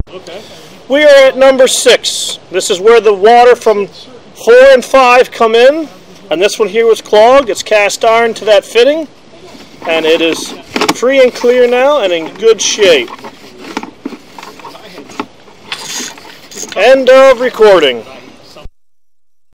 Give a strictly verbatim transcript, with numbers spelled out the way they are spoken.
Okay. We are at number six. This is where the water from four and five come in, and this one here was clogged. It's cast iron to that fitting, and it is free and clear now and in good shape. End of recording.